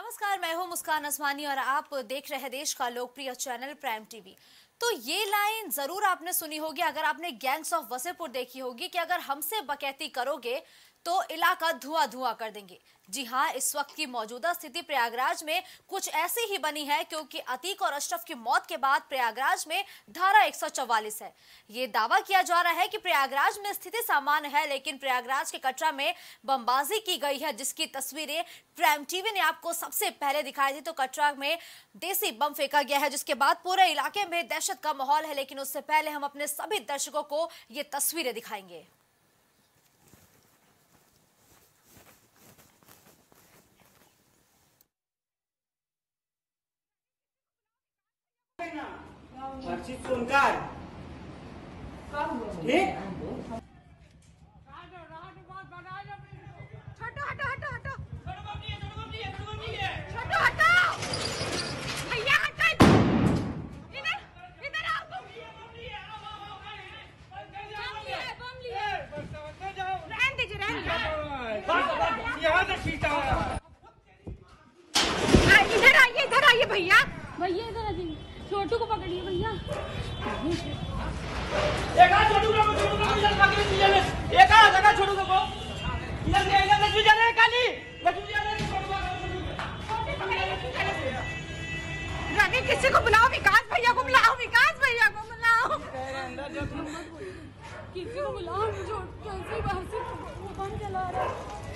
नमस्कार, मैं हूं मुस्कान असमानी और आप देख रहे हैं देश का लोकप्रिय चैनल प्राइम टीवी। तो ये लाइन जरूर आपने सुनी होगी अगर आपने गैंग्स ऑफ वसेपुर देखी होगी कि अगर हमसे बकैती करोगे तो इलाका धुआं धुआं कर देंगे। जी हाँ, इस वक्त की मौजूदा स्थिति प्रयागराज में कुछ ऐसी ही बनी है क्योंकि अतीक और अशरफ की मौत के बाद प्रयागराज में धारा 144 है। ये दावा किया जा रहा है कि प्रयागराज में स्थिति सामान्य है, लेकिन प्रयागराज के कटरा में बमबाजी की गई है, जिसकी तस्वीरें प्राइम टीवी ने आपको सबसे पहले दिखाई थी। तो कटरा में देसी बम फेंका गया है, जिसके बाद पूरे इलाके में दहशत का माहौल है। लेकिन उससे पहले हम अपने सभी दर्शकों को ये तस्वीरें दिखाएंगे। हर्षित सोनकर ठीक इधर आइए भैया, भैया इधर आइए। छोटू को पकड़िए भैया। छोटू को रवि, किसी को बुलाओ, विकास भैया को बुलाओ, विकास भैया को बुलाओ, किसी को बुलाओ। कैसे बाहर से फोन चला रहा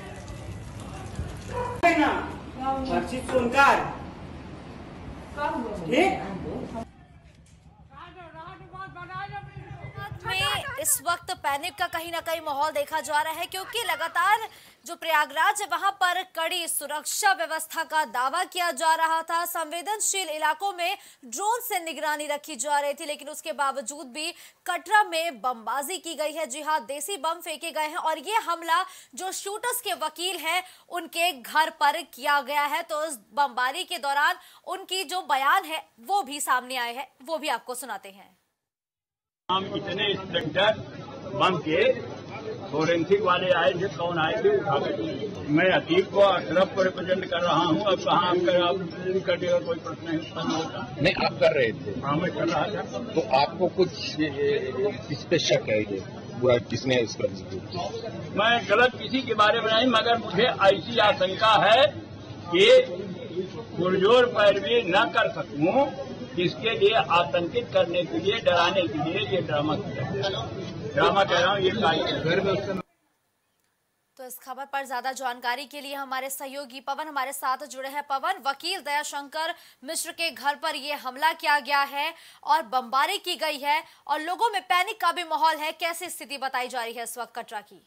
है। हर्षित सोनकर ठीक में इस वक्त पैनिक का कहीं ना कहीं माहौल देखा जा रहा है, क्योंकि लगातार जो प्रयागराज है वहां पर कड़ी सुरक्षा व्यवस्था का दावा किया जा रहा था। संवेदनशील इलाकों में ड्रोन से निगरानी रखी जा रही थी, लेकिन उसके बावजूद भी कटरा में बमबाजी की गई है। जी हां, देसी बम फेंके गए हैं और ये हमला जो शूटर्स के वकील हैं उनके घर पर किया गया है। तो इस बमबारी के दौरान उनकी जो बयान है वो भी सामने आए हैं, वो भी आपको सुनाते हैं। हम इतने इंस्पेक्टर बम के फोरेंसिक वाले आए थे, कौन आए थे उठा कर। मैं अतीक को अशरफ को रिप्रेजेंट कर रहा हूँ। अब कहाँ आप रिप्रेजेंट कर देगा, कोई प्रश्न नहीं उत्पन्न होता। नहीं, आप कर रहे थे। हाँ, मैं कर रहा था। तो आपको कुछ इस पे शक है ये पूरा किसने इस पर? मैं गलत किसी के बारे में नहीं, मगर मुझे ऐसी आशंका है कि पुरजोर पैरवी न कर सकूं, इसके लिए आतंकित करने के लिए, डराने के लिए ये ड्रामा किया। ड्रामा कह रहा हूँ ये। तो इस खबर पर ज्यादा जानकारी के लिए हमारे सहयोगी पवन हमारे साथ जुड़े हैं। पवन, वकील दयाशंकर मिश्र के घर पर यह हमला किया गया है और बमबारी की गई है और लोगों में पैनिक का भी माहौल है, कैसी स्थिति बताई जा रही है इस वक्त कटरा की?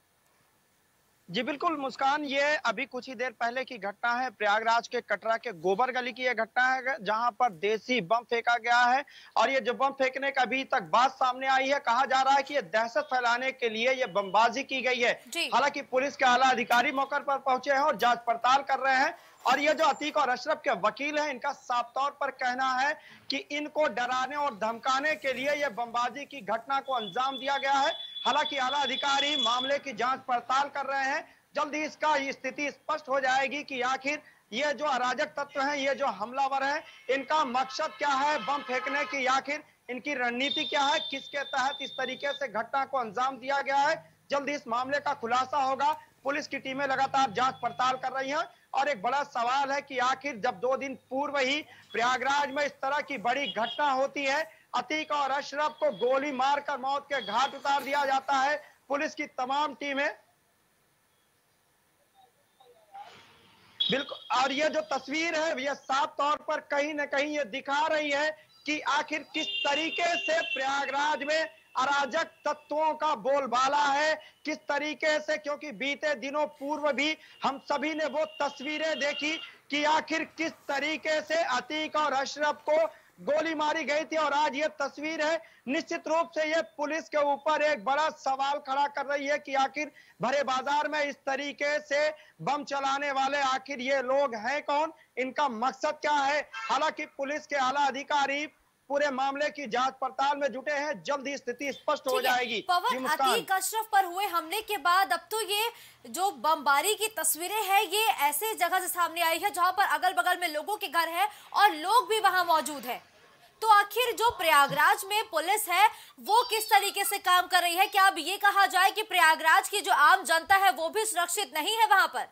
जी बिल्कुल मुस्कान, ये अभी कुछ ही देर पहले की घटना है। प्रयागराज के कटरा के गोबर गली की यह घटना है, जहां पर देसी बम फेंका गया है। और ये जो बम फेंकने का अभी तक बात सामने आई है, कहा जा रहा है कि ये दहशत फैलाने के लिए ये बमबाजी की गई है। हालांकि पुलिस के आला अधिकारी मौके पर पहुंचे हैं और जांच पड़ताल कर रहे हैं। और ये जो अतीक और अशरफ के वकील हैं, इनका साफ तौर पर कहना है कि इनको डराने और धमकाने के लिए ये बमबाजी की घटना को अंजाम दिया गया है। हालांकि आला अधिकारी मामले की जांच पड़ताल कर रहे हैं। जल्द ही इसका स्थिति स्पष्ट हो जाएगी कि आखिर ये जो अराजक तत्व हैं, ये जो हमलावर हैं, इनका मकसद क्या है बम फेंकने की, आखिर इनकी रणनीति क्या है, किसके तहत इस तरीके से घटना को अंजाम दिया गया है। जल्द ही इस मामले का खुलासा होगा। पुलिस की टीमें लगातार जांच पड़ताल कर रही हैं। और एक बड़ा सवाल है कि आखिर जब 2 दिन पूर्व ही प्रयागराज में इस तरह की बड़ी घटना होती है, अतीक और अशरफ को गोली मारकर मौत के घाट उतार दिया जाता है, पुलिस की तमाम टीमें बिल्कुल। और ये जो तस्वीर है, ये साफ तौर पर कहीं न कहीं ये दिखा रही है कि आखिर किस तरीके से प्रयागराज में अराजक तत्वों का बोलबाला है, किस तरीके से, क्योंकि बीते दिनों पूर्व भी हम सभी ने वो तस्वीरें देखी कि आखिर किस तरीके से अतीक और अशरफ को गोली मारी गई थी। और आज ये तस्वीर है, निश्चित रूप से ये पुलिस के ऊपर एक बड़ा सवाल खड़ा कर रही है कि आखिर भरे बाजार में इस तरीके से बम चलाने वाले आखिर ये लोग हैं कौन, इनका मकसद क्या है। हालांकि पुलिस के आला अधिकारी पूरे मामले की जांच पड़ताल में जुटे हैं। जल्द ही स्थिति स्पष्ट हो जाएगी। जी पवन, मुस्कान। अतीक अशरफ पर हुए हमले के बाद अब तो ये जो बमबारी की तस्वीरें हैं ये ऐसे जगह से सामने आई है जहां पर अगल बगल में लोगों के घर है और लोग भी वहां मौजूद है। तो आखिर जो प्रयागराज में पुलिस है वो किस तरीके से काम कर रही है? क्या अब ये कहा जाए कि प्रयागराज की जो आम जनता है वो भी सुरक्षित नहीं है वहां पर?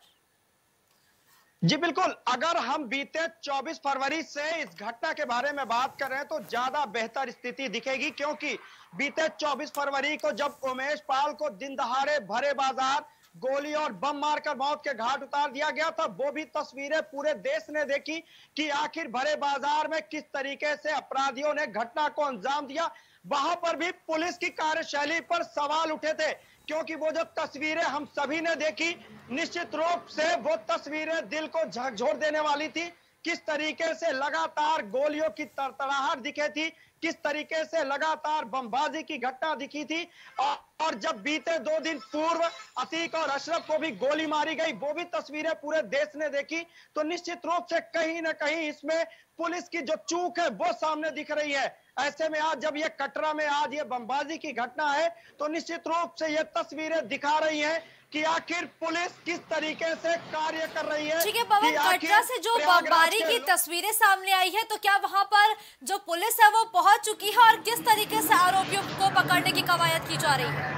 जी बिल्कुल, अगर हम बीते 24 फरवरी से इस घटना के बारे में बात कर रहे हैं तो ज्यादा बेहतर स्थिति दिखेगी, क्योंकि बीते 24 फरवरी को जब उमेश पाल को दिन दहाड़े भरे बाजार गोली और बम मारकर मौत के घाट उतार दिया गया था, वो भी तस्वीरें पूरे देश ने देखी कि आखिर भरे बाजार में किस तरीके से अपराधियों ने घटना को अंजाम दिया। वहां पर भी पुलिस की कार्यशैली पर सवाल उठे थे, क्योंकि वो जो तस्वीरें हम सभी ने देखी, निश्चित रूप से वो तस्वीरें दिल को झकझोर देने वाली थी। किस तरीके से लगातार गोलियों की तड़तड़ाहट दिखे थी, किस तरीके से लगातार बमबाजी की घटना दिखी थी। और जब बीते 2 दिन पूर्व अतीक और अशरफ को भी गोली मारी गई, वो भी तस्वीरें पूरे देश ने देखी। तो निश्चित रूप से कहीं ना कहीं इसमें पुलिस की जो चूक है वो सामने दिख रही है। ऐसे में आज जब ये कटरा में आज ये बमबाजी की घटना है तो निश्चित रूप से ये तस्वीरें दिखा रही हैं कि आखिर पुलिस किस तरीके से कार्य कर रही है। ठीक है पवन, कटरा से जो बमबारी की तस्वीरें सामने आई है तो क्या वहां पर जो पुलिस है वो पहुंच चुकी है और किस तरीके से आरोपियों को पकड़ने की कवायद की जा रही है?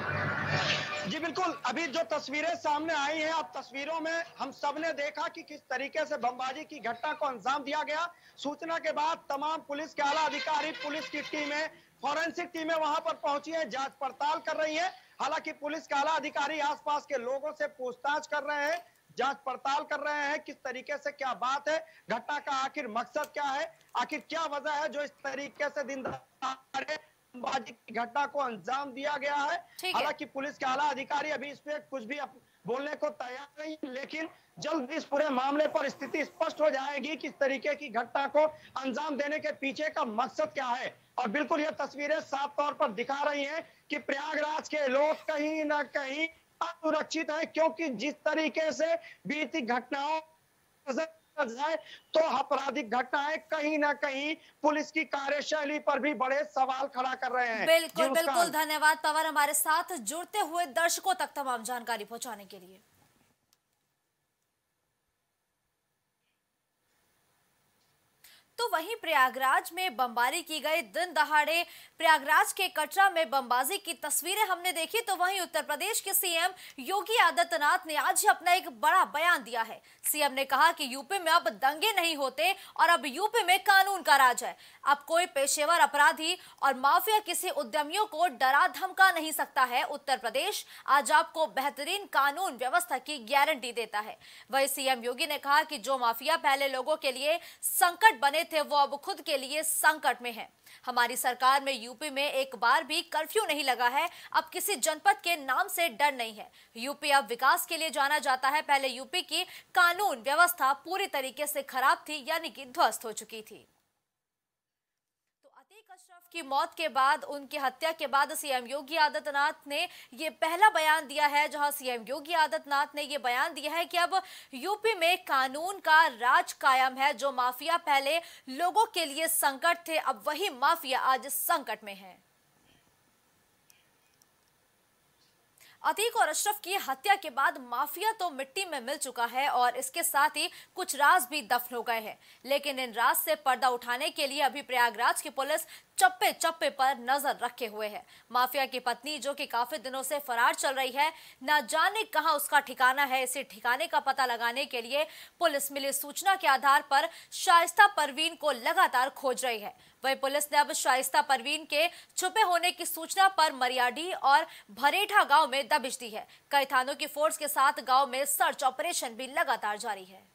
जी बिल्कुल, अभी जो तस्वीरें सामने आई हैं, अब तस्वीरों में हम सबने देखा कि किस तरीके से बमबाजी की घटना को अंजाम दिया गया। सूचना के बाद तमाम पुलिस के आला अधिकारी, पुलिस की टीमें, फॉरेंसिक टीमें वहां पर पहुंची हैं, जांच पड़ताल कर रही है। हालांकि पुलिस के आला अधिकारी आसपास के लोगों से पूछताछ कर रहे हैं, जांच पड़ताल कर रहे हैं किस तरीके से क्या बात है, घटना का आखिर मकसद क्या है, आखिर क्या वजह है जो इस तरीके से दिन दहाड़े बमबाजी की घटना को अंजाम दिया गया है। हालांकि पुलिस के आला अधिकारी अभी इस पे कुछ भी बोलने को तैयार नहीं, लेकिन जल्द इस पूरे मामले पर स्थिति स्पष्ट हो जाएगी किस तरीके की घटना को अंजाम देने के पीछे का मकसद क्या है। और बिल्कुल ये तस्वीरें साफ तौर पर दिखा रही हैं कि प्रयागराज के लोग कहीं ना कहीं असुरक्षित हैं, क्योंकि जिस तरीके से बीती घटनाओं जाए तो आपराधिक घटनाएं कहीं ना कहीं पुलिस की कार्यशैली पर भी बड़े सवाल खड़ा कर रहे हैं। बिल्कुल बिल्कुल, धन्यवाद पवन हमारे साथ जुड़ते हुए दर्शकों तक तमाम जानकारी पहुंचाने के लिए। तो वहीं प्रयागराज में बमबारी की गई, दिन दहाड़े प्रयागराज के कटरा में बमबाजी की तस्वीरें हमने देखी। तो वहीं उत्तर प्रदेश के सीएम योगी आदित्यनाथ ने आज ही अपना एक बड़ा बयान दिया है। सीएम ने कहा कि यूपी में अब दंगे नहीं होते और अब यूपी में कानून का राज है। अब कोई पेशेवर अपराधी और माफिया किसी उद्यमियों को डरा धमका नहीं सकता है। उत्तर प्रदेश आज आपको बेहतरीन कानून व्यवस्था की गारंटी देता है। वहीं सीएम योगी ने कहा कि जो माफिया पहले लोगों के लिए संकट बने थे वो अब खुद के लिए संकट में है। हमारी सरकार में यूपी में एक बार भी कर्फ्यू नहीं लगा है। अब किसी जनपद के नाम से डर नहीं है। यूपी अब विकास के लिए जाना जाता है। पहले यूपी की कानून व्यवस्था पूरी तरीके से खराब थी, यानी कि ध्वस्त हो चुकी थी। अतीक अशरफ की मौत के बाद, उनकी हत्या के बाद सीएम योगी आदित्यनाथ ने ये पहला बयान दिया है, जहां सीएम योगी आदित्यनाथ ने ये बयान दिया है कि अब यूपी में कानून का राज कायम है। जो माफिया पहले लोगों के लिए संकट थे, अब वही माफिया आज संकट में है। अतीक और अशरफ की हत्या के बाद माफिया तो मिट्टी में मिल चुका है और इसके साथ ही कुछ राज भी दफन हो गए हैं। लेकिन इन राज से पर्दा उठाने के लिए अभी प्रयागराज की पुलिस चप्पे चप्पे पर नजर रखे हुए है। माफिया की पत्नी, जो कि काफी दिनों से फरार चल रही है, न जाने कहां उसका ठिकाना है। इसे ठिकाने का पता लगाने के लिए पुलिस मिली सूचना के आधार पर शाइस्ता परवीन को लगातार खोज रही है। वही पुलिस ने अब शाइस्ता परवीन के छुपे होने की सूचना पर मरियाडीह और भरेठा गांव में दबिश दी है। कई थानों की फोर्स के साथ गांव में सर्च ऑपरेशन भी लगातार जारी है।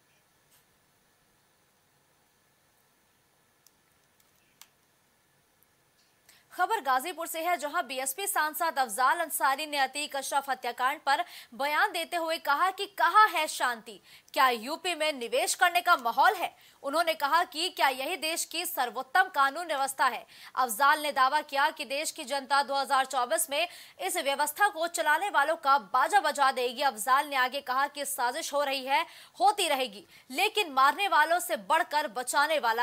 खबर गाजीपुर से है, जहां बीएसपी सांसद अफजाल अंसारी ने अतीक अशरफ हत्याकांड पर बयान देते हुए कहा कि कहां है शांति, क्या यूपी में निवेश करने का माहौल है। उन्होंने कहा कि क्या यही देश की सर्वोत्तम कानून व्यवस्था है। अफजाल ने दावा किया कि देश की जनता 2024 में इस व्यवस्था को चलाने वालों का बाजा बजा देगी। अफजाल ने आगे कहा कि साजिश हो रही है, होती रहेगी, लेकिन मारने वालों से बढ़कर बचाने वाला है।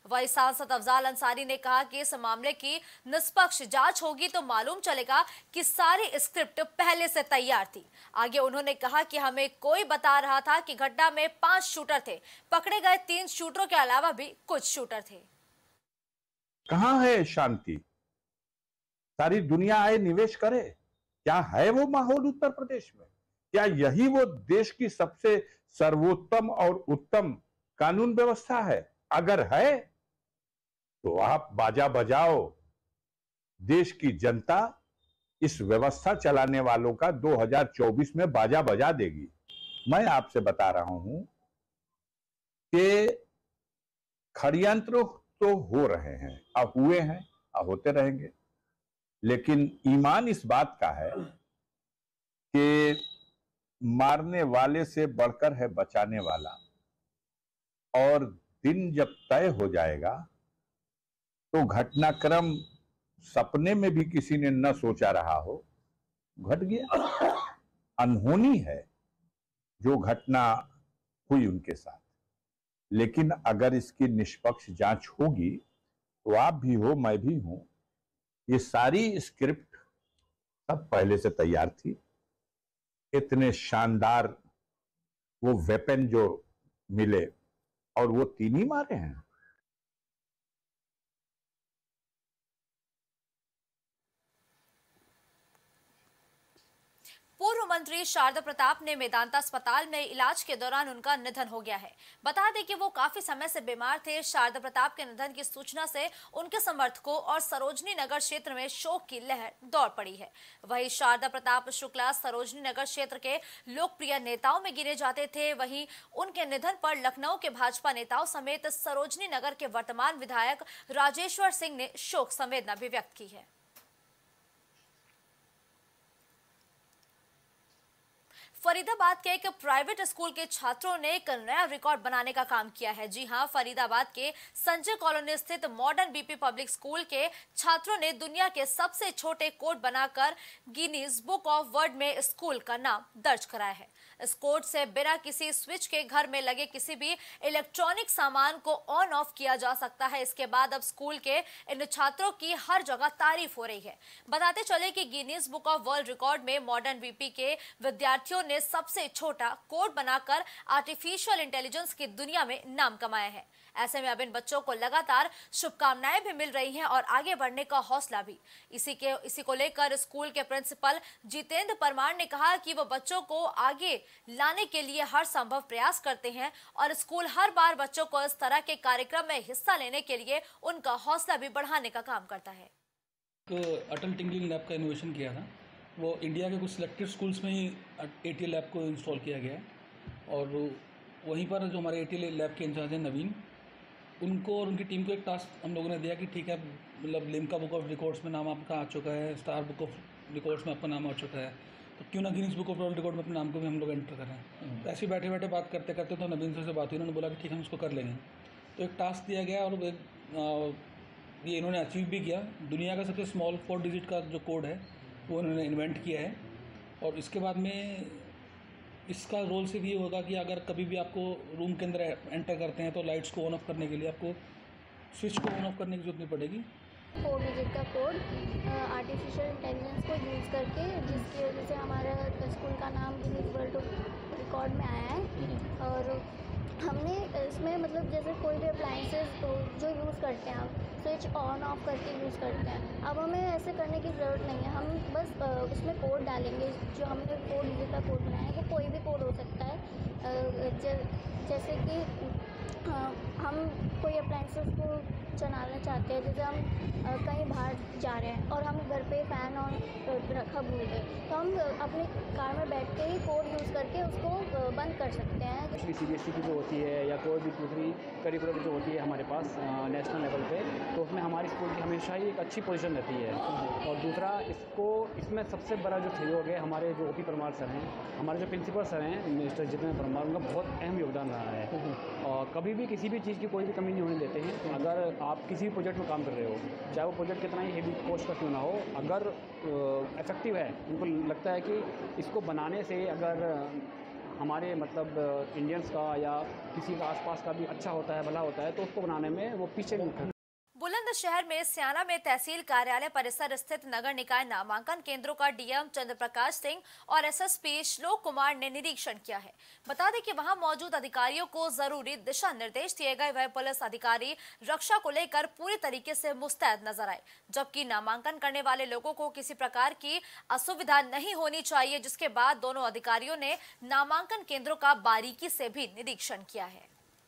वही सांसद अफजाल अंसारी ने कहा कि इस मामले की निष्पक्ष जांच होगी तो मालूम चलेगा कि सारी स्क्रिप्ट पहले से तैयार थी। आगे उन्होंने कहा कि हमें कोई बता रहा था कि घटना में 5 शूटर थे, पकड़े गए 3 शूटरों के अलावा भी कुछ शूटर थे। कहां है शांति? सारी दुनिया आए निवेश करे। क्या है वो माहौल उत्तर प्रदेश में? क्या यही वो देश की सबसे सर्वोत्तम और उत्तम कानून व्यवस्था है? अगर है तो आप बाजा बजाओ। देश की जनता इस व्यवस्था चलाने वालों का 2024 में बाजा बजा देगी। मैं आपसे बता रहा हूं कि षड्यंत्र तो हो रहे हैं, अब हुए हैं, अब होते रहेंगे, लेकिन ईमान इस बात का है कि मारने वाले से बढ़कर है बचाने वाला। और दिन जब तय हो जाएगा तो घटनाक्रम सपने में भी किसी ने न सोचा रहा हो, घट गया। अनहोनी है जो घटना हुई उनके साथ, लेकिन अगर इसकी निष्पक्ष जांच होगी तो आप भी हो, मैं भी हूं, ये सारी स्क्रिप्ट सब पहले से तैयार थी। इतने शानदार वो वेपन जो मिले और वो 3 ही मारे हैं। पूर्व मंत्री शारदा प्रताप ने मेदांता अस्पताल में इलाज के दौरान उनका निधन हो गया है। बता दें कि वो काफी समय से बीमार थे। शारदा प्रताप के निधन की सूचना से उनके समर्थकों और सरोजनी नगर क्षेत्र में शोक की लहर दौड़ पड़ी है। वहीं शारदा प्रताप शुक्ला सरोजनी नगर क्षेत्र के लोकप्रिय नेताओं में गिने जाते थे। वहीं उनके निधन पर लखनऊ के भाजपा नेताओं समेत सरोजनी नगर के वर्तमान विधायक राजेश्वर सिंह ने शोक संवेदना भी व्यक्त की है। फरीदाबाद के एक प्राइवेट स्कूल के छात्रों ने एक नया रिकॉर्ड बनाने का काम किया है। जी हां, फरीदाबाद के संजय कॉलोनी स्थित मॉडर्न बीपी पब्लिक स्कूल के छात्रों ने दुनिया के सबसे छोटे कोड बनाकर गिनीज बुक ऑफ वर्ल्ड में स्कूल का नाम दर्ज कराया है। इस कोड से बिना किसी स्विच के घर में लगे किसी भी इलेक्ट्रॉनिक सामान को ऑन ऑफ किया जा सकता है। इसके बाद अब स्कूल के इन छात्रों की हर जगह तारीफ हो रही है। बताते चले कि Guinness book of world record में मॉडर्न बीपी के विद्यार्थियों ने सबसे छोटा कोड बनाकर आर्टिफिशियल इंटेलिजेंस की दुनिया में नाम कमाया है। ऐसे में अब इन बच्चों को लगातार शुभकामनाएं भी मिल रही हैं और आगे बढ़ने का हौसला भी। इसी को लेकर स्कूल के प्रिंसिपल जितेंद्र परमार ने कहा कि वो बच्चों को आगे लाने के लिए हर संभव प्रयास करते हैं और स्कूल हर बार बच्चों को इस तरह के कार्यक्रम में हिस्सा लेने के लिए उनका हौसला भी बढ़ाने का काम करता है। अटल टिंकरिंग लैब का इनोवेशन किया था, वो इंडिया के कुछ सिलेक्टेड स्कूल्स में ही ATL लैब को इंस्टॉल किया गया है। और वहीं पर जो हमारे ATL लैब के इंचार्ज हैं नवीन, उनको और उनकी टीम को एक टास्क हम लोगों ने दिया कि ठीक है, मतलब लिम्का बुक ऑफ रिकॉर्ड्स में नाम आपका आ चुका है, स्टार बुक ऑफ रिकॉर्ड्स में आपका नाम आ चुका है, तो क्यों ना Guinness book of world record में अपने नाम को भी हम लोग एंटर करें। तो ऐसे बैठे बैठे बात करते करते तो नवीन सर से बात हुई, उन्होंने बोला कि ठीक है, हम इसको कर लेंगे। तो एक टास्क दिया गया और ये इन्होंने अचीव भी किया। दुनिया का सबसे स्मॉल 4 डिजिट का जो कोड है वो इन्होंने इन्वेंट किया है। और इसके बाद में इसका रोल सिर्फ ये होगा कि अगर कभी भी आपको रूम के अंदर एंटर करते हैं तो लाइट्स को ऑन ऑफ करने के लिए आपको स्विच को ऑन ऑफ करने की जरूरत नहीं पड़ेगी। 4 डिजिट का कोड आर्टिफिशियल इंटेलिजेंस को यूज़ करके, जिसकी वजह से हमारा स्कूल का नाम गिनीज वर्ल्ड रिकॉर्ड में आया है। और हमने इसमें मतलब जैसे कोई भी अप्लाइंसेस जो यूज़ करते हैं आप स्विच ऑन ऑफ करके यूज़ करते हैं, अब हमें ऐसे करने की ज़रूरत नहीं है। हम बस उसमें कोड डालेंगे, जो हमने 4 डिजिट का कोड बनाया है वो कोई भी कोड हो सकता है। जैसे कि हम कोई अप्लाइंसेस को चलाना चाहते हैं, जैसे हम कहीं बाहर जा रहे हैं और हम घर पे फ़ैन ऑन रखा भूल गए, तो हम अपनी कार में बैठ के ही कोड यूज़ करके उसको बंद कर सकते हैं। CBSE की जो होती है या कोई भी दूसरी करिकुलर जो होती है हमारे पास नेशनल लेवल पे, तो उसमें हमारी स्कूल की हमेशा ही एक अच्छी पोजीशन रहती है। और दूसरा इसमें सबसे बड़ा जो सहयोग है हमारे जो OP परमार सर हैं, हमारे जो प्रिंसिपल सर हैं मिस्टर जितेंद्र परमार, उनका बहुत अहम योगदान रहा है। और कभी भी किसी भी चीज़ की कोई भी कमी नहीं होने देते हैं। अगर आप किसी भी प्रोजेक्ट में काम कर रहे हो, चाहे वो प्रोजेक्ट कितना ही हेवी कॉस्ट का क्यों ना हो, अगर इफेक्टिव है, उनको लगता है कि इसको बनाने से अगर हमारे मतलब इंडियंस का या किसी का आसपास का भी अच्छा होता है, भला होता है, तो उसको बनाने में वो पीछे नहीं करते। बुलंदशहर में स्याना में तहसील कार्यालय परिसर स्थित नगर निकाय नामांकन केंद्रों का डीएम चंद्र प्रकाश सिंह और एसएसपी श्लोक कुमार ने निरीक्षण किया है। बता दें कि वहां मौजूद अधिकारियों को जरूरी दिशा निर्देश दिए गए। वह पुलिस अधिकारी रक्षा को लेकर पूरी तरीके से मुस्तैद नजर आए, जबकि नामांकन करने वाले लोगों को किसी प्रकार की असुविधा नहीं होनी चाहिए, जिसके बाद दोनों अधिकारियों ने नामांकन केंद्रों का बारीकी से भी निरीक्षण किया है।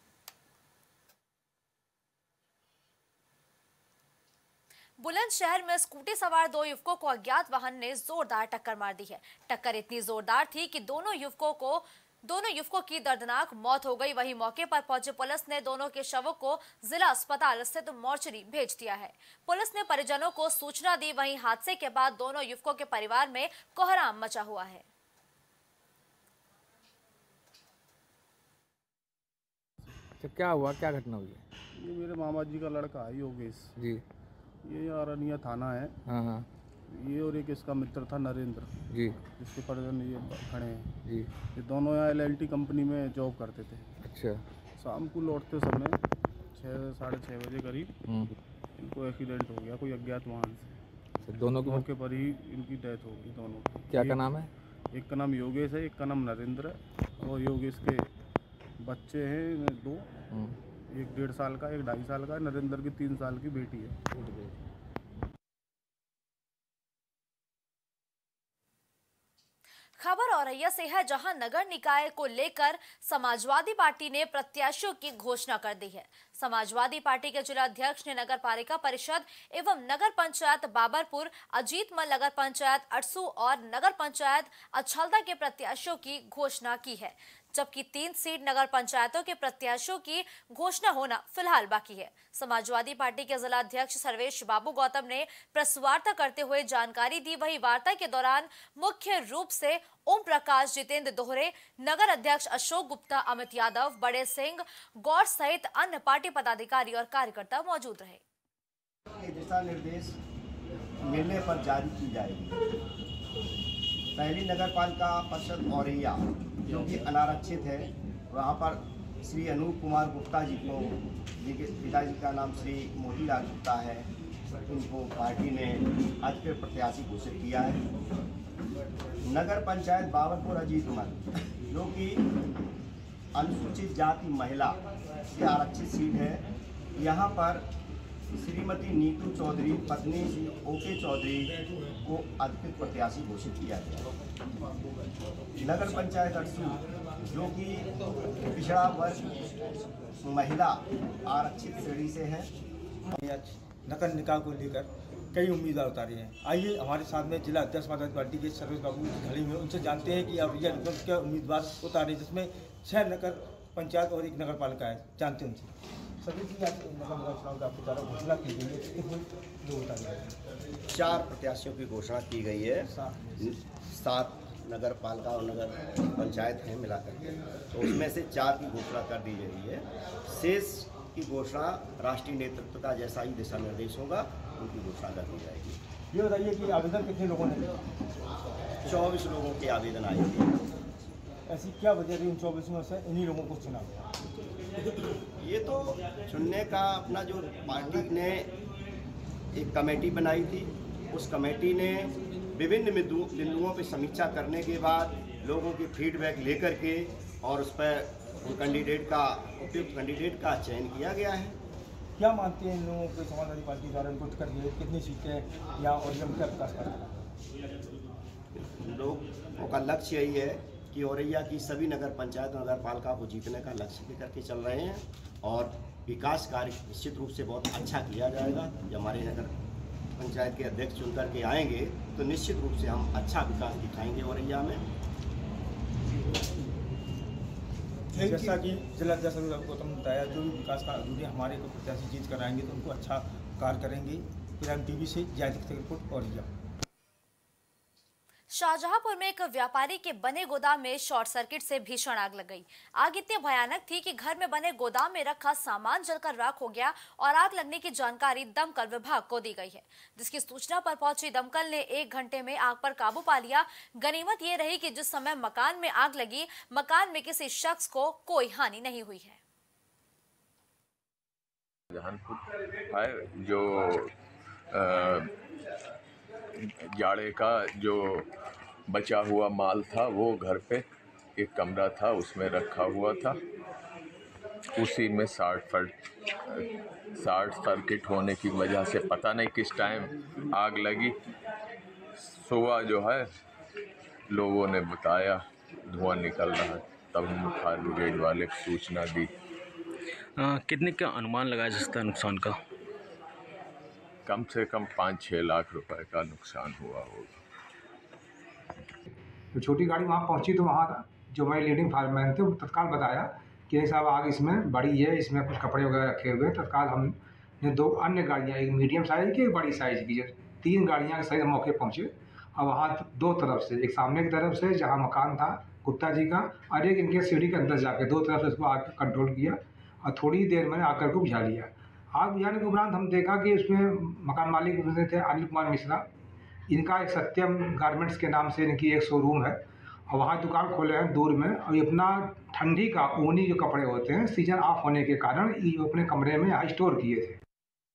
बुलंदशहर में स्कूटी सवार दो युवकों को अज्ञात वाहन ने जोरदार टक्कर मार दी है। टक्कर इतनी जोरदार थी कि दोनों युवकों की दर्दनाक मौत हो गई। वहीं मौके पर पहुंची पुलिस ने दोनों के शवों को जिला अस्पताल स्थित मोर्चरी भेज दिया है। पुलिस ने परिजनों को सूचना दी। वहीं हादसे के बाद दोनों युवकों के परिवार में कोहराम मचा हुआ है। तो क्या हुआ, क्या घटना हुई है? ये मेरे मामा जी का लड़का है योगेश जी, ये अरनिया थाना है। हाँ हाँ ये और एक इसका मित्र था नरेंद्र जी, जिसके परिजन ये खड़े हैं जी। ये दोनों यहाँ LLT कंपनी में जॉब करते थे। अच्छा। शाम को लौटते समय 6 साढ़े 6 बजे करीब इनको एक्सीडेंट हो गया कोई अज्ञात वाहन से। तो दोनों के मौके पर ही इनकी डेथ हो गई दोनों की। क्या नाम है? एक का नाम योगेश है, एक का नाम नरेंद्र है। और योगेश के बच्चे हैं 2, एक 1.5 साल का, एक 2.5 साल का। नरेंद्र की 3 साल की बेटी है। खबर औरैया से है, जहां नगर निकाय को लेकर समाजवादी पार्टी ने प्रत्याशियों की घोषणा कर दी है। समाजवादी पार्टी के जिला अध्यक्ष ने नगर पालिका परिषद एवं नगर पंचायत बाबरपुर, अजीतमल नगर पंचायत अटसू और नगर पंचायत अछलदा के प्रत्याशियों की घोषणा की है, जबकि 3 सीट नगर पंचायतों के प्रत्याशियों की घोषणा होना फिलहाल बाकी है। समाजवादी पार्टी के जिला अध्यक्ष सर्वेश बाबू गौतम ने प्रेस वार्ता करते हुए जानकारी दी। वही वार्ता के दौरान मुख्य रूप से ओम प्रकाश, जितेंद्र दोहरे, नगर अध्यक्ष अशोक गुप्ता, अमित यादव, बड़े सिंह, गौर सहित अन्य पार्टी पदाधिकारी और कार्यकर्ता मौजूद रहे। दिशा निर्देश मिलने पर जारी की जाएगी। पहली नगर पालिका परिषद औरैया जो कि अनारक्षित है, वहाँ पर श्री अनूप कुमार गुप्ता जी को, जिनके पिताजी का नाम श्री मोतीलाल गुप्ता है, उनको पार्टी ने आज फिर प्रत्याशी घोषित किया है। नगर पंचायत बाबरपुर अजीतमल जो कि अनुसूचित जाति महिला से आरक्षित सीट है, यहाँ पर श्रीमती नीतू चौधरी पत्नी श्री ओके चौधरी को अधिकृत प्रत्याशी घोषित किया गया। नगर पंचायत अटसू जो कि पिछड़ा वर्ग महिला आरक्षित श्रेणी से है। नगर निकाय को लेकर कई उम्मीदवार उतारे हैं। आइए हमारे साथ में जिला अध्यक्ष समाजवादी पार्टी के सर्वेश बाबू खड़ी में, उनसे जानते हैं कि अब यह क्या उम्मीदवार उतारे, जिसमें 6 नगर पंचायत और 1 नगर पालिका है। जानते हैं उनसे। सभी की नगर चुनाव का प्रचार घोषणा की गई है, इसमें जो उतारे 4 प्रत्याशियों की घोषणा की गई है। 7 नगर पालिका और नगर पंचायत हैं मिलाकर के, तो उसमें से 4 की घोषणा कर दी गई है। शेष की घोषणा राष्ट्रीय नेतृत्व का जैसा ही दिशा निर्देश होगा उनकी घोषणा कर दी जाएगी। ये बताइए कि आवेदन कितने लोगों ने? 24 लोगों के आवेदन आए थे। ऐसी क्या वजह थी इन 24 में से इन्हीं लोगों को चुना? ये तो चुनने का अपना जो पार्टी ने एक कमेटी बनाई थी, उस कमेटी ने विभिन्न बिंदुओं पर समीक्षा करने के बाद लोगों की फीडबैक लेकर के और उस पर उपयुक्त कैंडिडेट का चयन किया गया है। क्या मानते हैं इन लोगों को समाजवादी पार्टी द्वारा इनको टिकट दिए? कितनी सीटें या औरैया में क्या विकास करेगा? लोगों का लक्ष्य यही है कि औरैया की सभी नगर पंचायत और नगर पालिका को जीतने का लक्ष्य लेकर के चल रहे हैं और विकास कार्य निश्चित रूप से बहुत अच्छा किया जाएगा। जब हमारे नगर पंचायत के अध्यक्ष चुन करके आएंगे तो निश्चित रूप से हम अच्छा विकास दिखाएंगे औरैया में। जैसा कि जिला अध्यक्ष गौतम ने बताया, जो भी विकास का अधूरे हमारे को प्रत्याशी जीत कराएंगे तो उनको अच्छा कार्य करेंगे। प्राइम टीवी से जयदीप रिपोर्ट औरैया। शाहजहांपुर में एक व्यापारी के बने गोदाम में शॉर्ट सर्किट से भीषण आग लग गई। आग इतनी भयानक थी कि घर में बने गोदाम में रखा सामान जलकर राख हो गया और आग लगने की जानकारी दमकल विभाग को दी गई है, जिसकी सूचना पर पहुंची दमकल ने 1 घंटे में आग पर काबू पा लिया। गनीमत ये रही कि जिस समय मकान में आग लगी, मकान में किसी शख्स को कोई हानि नहीं हुई है। जो जाड़े का जो बचा हुआ माल था वो घर पे एक कमरा था उसमें रखा हुआ था, उसी में शॉर्ट सर्किट होने की वजह से पता नहीं किस टाइम आग लगी। सुबह जो है लोगों ने बताया धुआं निकल रहा है, तब हमने फायर ब्रिगेड वाले को सूचना दी। कितने का अनुमान लगाया जा सकता है नुकसान का? कम से कम 5-6 लाख रुपए का नुकसान हुआ होगा। तो छोटी गाड़ी वहाँ पहुँची तो वहाँ जो हमारे लीडिंग फायरमैन थे वो तत्काल बताया कि नहीं साहब आग इसमें बड़ी है, इसमें कुछ कपड़े वगैरह रखे हुए हैं। तत्काल हमने 2 अन्य गाड़ियाँ, एक मीडियम साइज़ की एक बड़ी साइज़ की, 3 गाड़ियाँ सही मौके पहुँचे और वहाँ 2 तरफ से, एक सामने की तरफ से जहाँ मकान था गुप्ता जी का और एक इनके सीढ़ी के अंदर जाके 2 तरफ से उसको आग कंट्रोल किया और थोड़ी देर मैंने आकर को बुझा लिया। आग बुझाने के उपरांत हम देखा कि उसमें मकान मालिक थे अनिल कुमार मिश्रा, इनका एक सत्यम गारमेंट्स के नाम से इनकी एक शोरूम है और वहाँ दुकान खोले हैं दूर में। और अपना ठंडी का ऊनी जो कपड़े होते हैं सीजन ऑफ होने के कारण ये अपने कमरे में यहाँ स्टोर किए थे।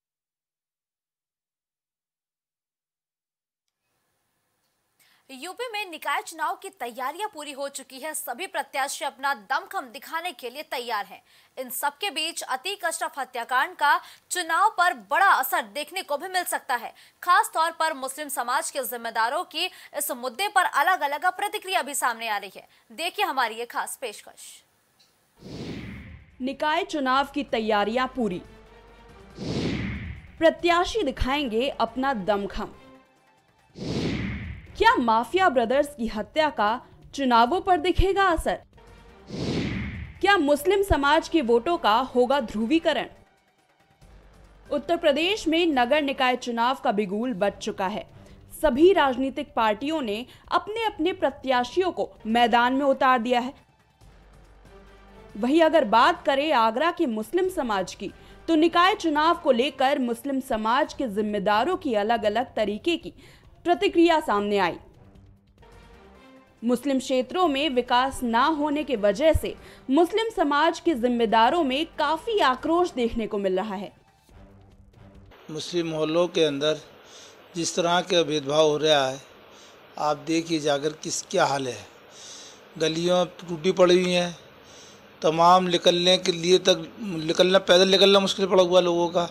यूपी में निकाय चुनाव की तैयारियां पूरी हो चुकी है। सभी प्रत्याशी अपना दमखम दिखाने के लिए तैयार हैं। इन सबके बीच अतीक अशरफ हत्याकांड का चुनाव पर बड़ा असर देखने को भी मिल सकता है। खास तौर पर मुस्लिम समाज के जिम्मेदारों की इस मुद्दे पर अलग अलग प्रतिक्रिया भी सामने आ रही है। देखिए हमारी ये खास पेशकश। निकाय चुनाव की तैयारियां पूरी, प्रत्याशी दिखाएंगे अपना दमखम। क्या माफिया ब्रदर्स की हत्या का चुनावों पर दिखेगा असर? क्या मुस्लिम समाज के वोटों का होगा ध्रुवीकरण? उत्तर प्रदेश में नगर निकाय चुनाव का बिगुल बज चुका है। सभी राजनीतिक पार्टियों ने अपने अपने प्रत्याशियों को मैदान में उतार दिया है। वहीं अगर बात करें आगरा के मुस्लिम समाज की, तो निकाय चुनाव को लेकर मुस्लिम समाज के जिम्मेदारों की अलग अलग तरीके की प्रतिक्रिया सामने आई। मुस्लिम क्षेत्रों में विकास ना होने की वजह से मुस्लिम समाज के जिम्मेदारों में काफी आक्रोश देखने को मिल रहा है। मुस्लिम मोहल्लों के अंदर जिस तरह के भेदभाव हो रहा है, आप देखिए जाकर क्या हाल है। गलियां टूटी पड़ी हुई हैं, तमाम निकलने के लिए तक पैदल निकलना मुश्किल पड़ा हुआ लोगों का।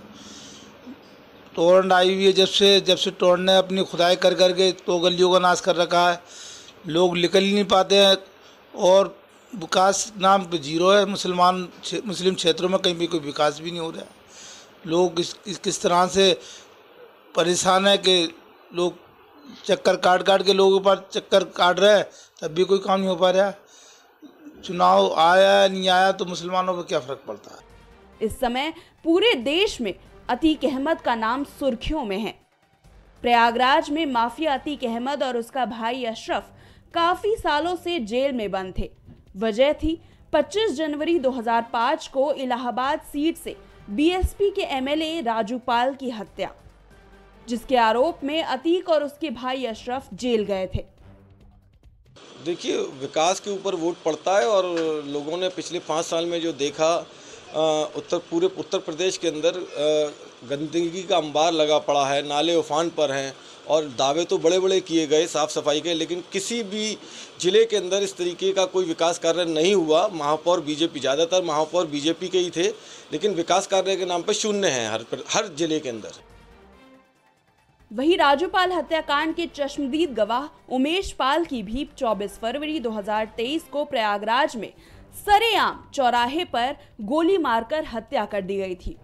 टोर्न आई हुई है, जब से टोर्न ने अपनी खुदाई कर करके 2 गलियों का नाश कर रखा है। लोग निकल ही नहीं पाते हैं और विकास नाम पे जीरो है। मुस्लिम क्षेत्रों में कहीं भी कोई विकास भी नहीं हो रहा है। लोग किस तरह से परेशान है कि लोग चक्कर काट के लोगों पर चक्कर काट रहे हैं, तब भी कोई काम नहीं हो पा रहा। चुनाव आया नहीं आया तो मुसलमानों पर क्या फ़र्क पड़ता है। इस समय पूरे देश में अतीक अहमद का नाम सुर्खियों में है। प्रयागराज में माफिया अतीक अहमद और उसका भाई अशरफ काफी सालों से जेल में बंद थे। वजह थी 25 जनवरी 2005 को इलाहाबाद सीट से बीएसपी के एमएलए राजू पाल की हत्या, जिसके आरोप में अतीक और उसके भाई अशरफ जेल गए थे। देखिए, विकास के ऊपर वोट पड़ता है और लोगों ने पिछले 5 साल में जो देखा, पूरे उत्तर प्रदेश के अंदर गंदगी का अंबार लगा पड़ा है, नाले उफान पर हैं और दावे तो बड़े बड़े किए गए साफ़ सफाई के, लेकिन किसी भी ज़िले के अंदर इस तरीके का कोई विकास कार्य नहीं हुआ। महापौर बीजेपी, ज़्यादातर महापौर बीजेपी के ही थे, लेकिन विकास कार्य के नाम पर शून्य है हर जिले के अंदर। वहीं राजूपाल हत्याकांड के चश्मदीद गवाह उमेश पाल की भी 24 फरवरी 2023 को प्रयागराज में सरेआम चौराहे पर गोली मारकर हत्या कर दी गई थी।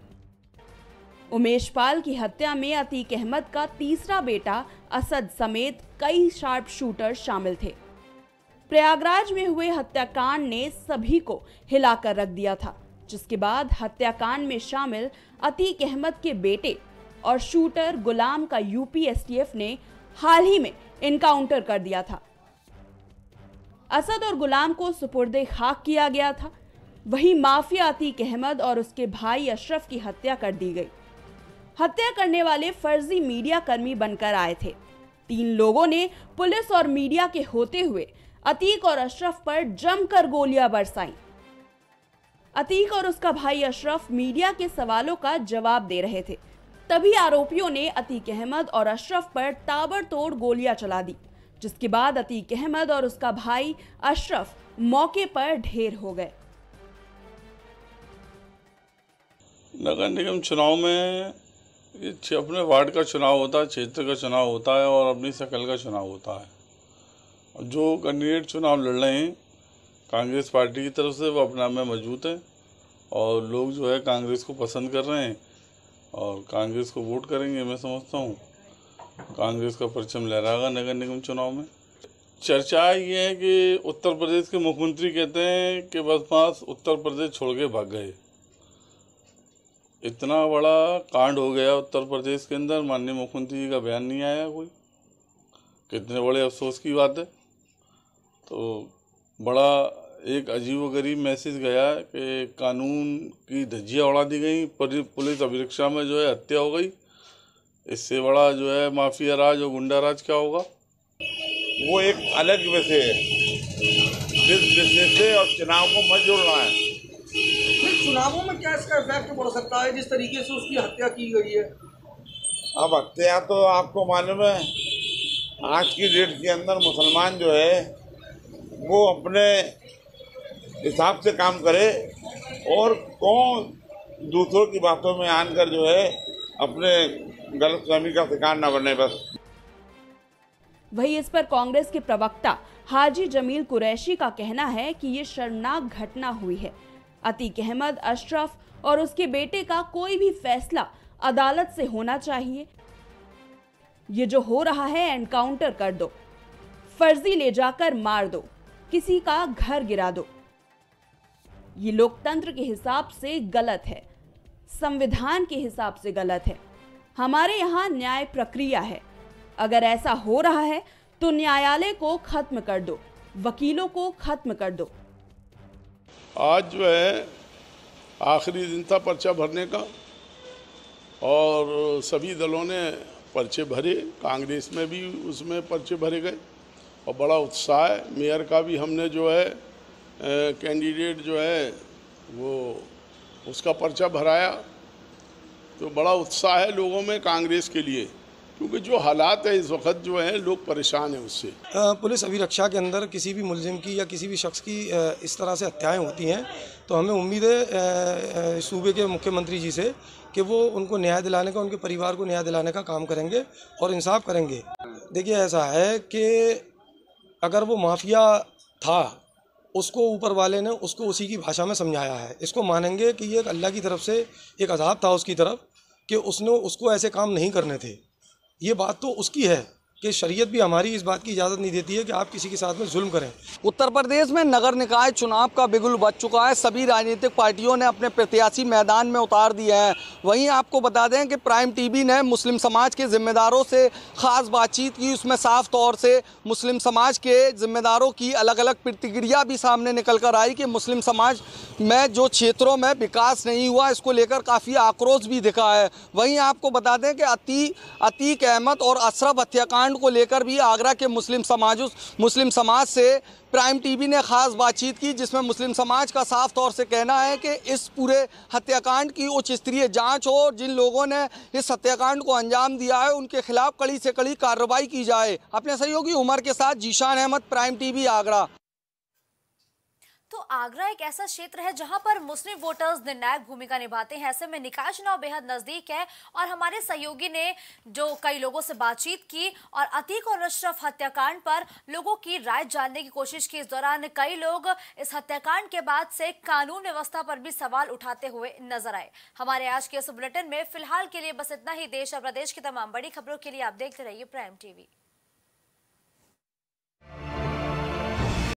उमेश पाल की हत्या में अतीक अहमद का तीसरा बेटा असद समेत कई शार्प शूटर शामिल थे। प्रयागराज में हुए हत्याकांड ने सभी को हिलाकर रख दिया था, जिसके बाद हत्याकांड में शामिल अतीक अहमद के बेटे और शूटर गुलाम का यूपी एसटीएफ ने हाल ही में इनकाउंटर कर दिया था। असद और गुलाम को सुपुर्दे खाक किया गया था। वहीं माफिया अतीक अहमद और उसके भाई अशरफ की हत्या कर दी गई। हत्या करने वाले फर्जी मीडिया कर्मी बनकर आए थे। 3 लोगों ने पुलिस और मीडिया के होते हुए अतीक और अशरफ पर जमकर गोलियां बरसाईं। अतीक और उसका भाई अशरफ मीडिया के सवालों का जवाब दे रहे थे, तभी आरोपियों ने अतीक अहमद और अशरफ पर ताबड़तोड़ गोलियां चला दी, जिसके बाद अतीक अहमद और उसका भाई अशरफ मौके पर ढेर हो गए। नगर निगम चुनाव में ये अपने वार्ड का चुनाव होता है, क्षेत्र का चुनाव होता है और अपनी शकल का चुनाव होता है। जो कैंडिडेट चुनाव लड़ रहे हैं कांग्रेस पार्टी की तरफ से, वो अपना में मजबूत है और लोग जो है कांग्रेस को पसंद कर रहे हैं और कांग्रेस को वोट करेंगे। मैं समझता हूँ कांग्रेस का परचम लहराएगा नगर निगम चुनाव में। चर्चा ये है कि उत्तर प्रदेश के मुख्यमंत्री कहते हैं कि बस उत्तर प्रदेश छोड़ के भाग गए। इतना बड़ा कांड हो गया उत्तर प्रदेश के अंदर, माननीय मुख्यमंत्री जी का बयान नहीं आया कोई। कितने बड़े अफसोस की बात है। तो बड़ा एक अजीबोगरीब मैसेज गया कि कानून की धज्जियाँ उड़ा दी गई, पुलिस अभिरक्षा में जो है हत्या हो गई। इससे बड़ा जो है माफिया राज और गुंडा राज क्या होगा। वो एक अलग विषय है, जिस विषय से और चुनाव को मत जोड़ना है। चुनावों में क्या इसका इफेक्ट पड़ सकता है जिस तरीके से उसकी हत्या की गई है? अब हत्या तो आपको मालूम है आज की डेट के अंदर मुसलमान जो है वो अपने हिसाब से काम करे और कौन दूसरों की बातों में आनकर जो है अपने गलतफहमी का शिकार न बने। बस वहीं इस पर कांग्रेस के प्रवक्ता हाजी जमील कुरैशी का कहना है कि ये शर्मनाक घटना हुई है। अतीक अहमद, अशरफ और उसके बेटे का कोई भी फैसला अदालत से होना चाहिए। ये जो हो रहा है एनकाउंटर कर दो, फर्जी ले जाकर मार दो, किसी का घर गिरा दो। ये लोकतंत्र के हिसाब से गलत है, संविधान के हिसाब से गलत है। हमारे यहाँ न्याय प्रक्रिया है। अगर ऐसा हो रहा है तो न्यायालय को खत्म कर दो, वकीलों को खत्म कर दो। आज जो है आखिरी दिन था पर्चा भरने का और सभी दलों ने पर्चे भरे। कांग्रेस में भी उसमें पर्चे भरे गए और बड़ा उत्साह है। मेयर का भी हमने जो है कैंडिडेट जो है वो उसका पर्चा भराया, तो बड़ा उत्साह है लोगों में कांग्रेस के लिए, क्योंकि जो हालात है इस वक्त जो है लोग परेशान हैं उससे। पुलिस अभिरक्षा के अंदर किसी भी मुलजिम की या किसी भी शख्स की इस तरह से हत्याएं होती हैं तो हमें उम्मीद है सूबे के मुख्यमंत्री जी से कि वो उनको न्याय दिलाने का, उनके परिवार को न्याय दिलाने का काम करेंगे और इंसाफ करेंगे। देखिए ऐसा है कि अगर वो माफिया था उसको ऊपर वाले ने उसको उसी की भाषा में समझाया है। इसको मानेंगे कि ये अल्लाह की तरफ से एक अज़ाब था उसकी तरफ कि उसने उसको ऐसे काम नहीं करने थे। ये बात तो उसकी है कि शरीयत भी हमारी इस बात की इजाज़त नहीं देती है कि आप किसी के साथ में जुल्म करें। उत्तर प्रदेश में नगर निकाय चुनाव का बिगुल बज चुका है। सभी राजनीतिक पार्टियों ने अपने प्रत्याशी मैदान में उतार दिए हैं। वहीं आपको बता दें कि प्राइम टीवी ने मुस्लिम समाज के जिम्मेदारों से ख़ास बातचीत की। उसमें साफ तौर से मुस्लिम समाज के जिम्मेदारों की अलग अलग प्रतिक्रिया भी सामने निकल कर आई कि मुस्लिम समाज में जो क्षेत्रों में विकास नहीं हुआ, इसको लेकर काफ़ी आक्रोश भी दिखा है। वहीं आपको बता दें कि अतीक अहमद और अशरफ हत्याकांड को लेकर भी आगरा के मुस्लिम समाज से प्राइम टीवी ने खास बातचीत की, जिसमें मुस्लिम समाज का साफ तौर से कहना है कि इस पूरे हत्याकांड की उच्च स्तरीय जांच हो और जिन लोगों ने इस हत्याकांड को अंजाम दिया है उनके खिलाफ कड़ी से कड़ी कार्रवाई की जाए। अपने सहयोगी उमर के साथ जीशान अहमद, प्राइम टीवी, आगरा। तो आगरा एक ऐसा क्षेत्र है जहां पर मुस्लिम वोटर्स निर्णायक भूमिका निभाते हैं। ऐसे में निकाय चुनाव बेहद नजदीक है और हमारे सहयोगी ने जो कई लोगों से बातचीत की और अतीक और अशरफ हत्याकांड पर लोगों की राय जानने की कोशिश की। इस दौरान कई लोग इस हत्याकांड के बाद से कानून व्यवस्था पर भी सवाल उठाते हुए नजर आए। हमारे आज के इस बुलेटिन में फिलहाल के लिए बस इतना ही। देश और प्रदेश की तमाम बड़ी खबरों के लिए आप देखते रहिए प्राइम टीवी।